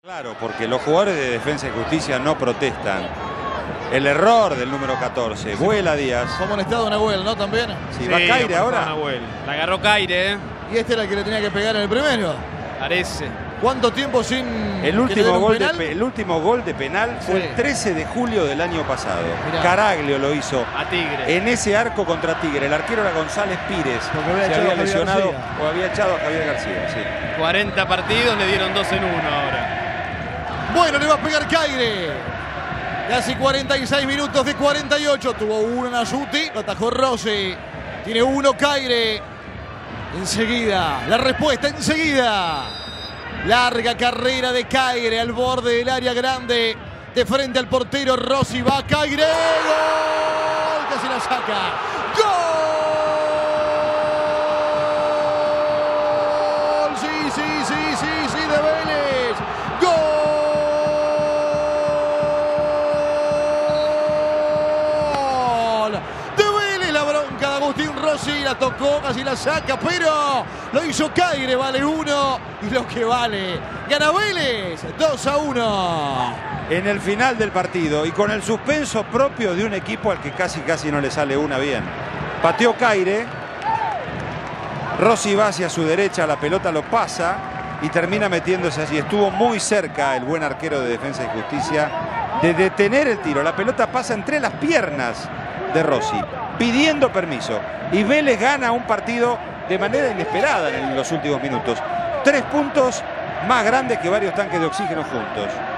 Claro, porque los jugadores de Defensa y Justicia no protestan. El error del número 14, Vuela Díaz. Como en estado Nahuel, ¿no? También. Sí, va Caire ahora. La agarró Caire, ¿eh? Y este era el que le tenía que pegar en el primero. Parece. ¿Cuánto tiempo sin El último gol de penal fue Sí. el 13 de julio del año pasado. Mirá. Caraglio lo hizo A Tigre. en ese arco contra Tigre. El arquero era González Pires. Porque había Se echado había a Javier lesionado García. o había echado a Javier García. Sí. 40 partidos, le dieron 2 en 1 ahora. Bueno, le va a pegar Caire. Casi 46 minutos de 48. Tuvo uno Nasuti, lo atajó Rossi. Tiene uno Caire. Enseguida, la respuesta enseguida. Larga carrera de Caire al borde del área grande. De frente al portero Rossi. Va Caire. ¡Gol! Casi la saca. ¡Gol! Sí, sí, sí, sí, sí, de Vélez. ¡Gol! De Vélez, la bronca de Agustín Rossi. La tocó, casi la saca, pero lo hizo Caire. Vale 1 y lo que vale. Gana Vélez 2-1. En el final del partido y con el suspenso propio de un equipo al que casi no le sale una bien. Pateó Caire. Rossi va hacia su derecha, la pelota lo pasa y termina metiéndose allí. Estuvo muy cerca el buen arquero de Defensa y Justicia de detener el tiro. La pelota pasa entre las piernas de Rossi, pidiendo permiso. Y Vélez gana un partido de manera inesperada en los últimos minutos. 3 puntos más grandes que varios tanques de oxígeno juntos.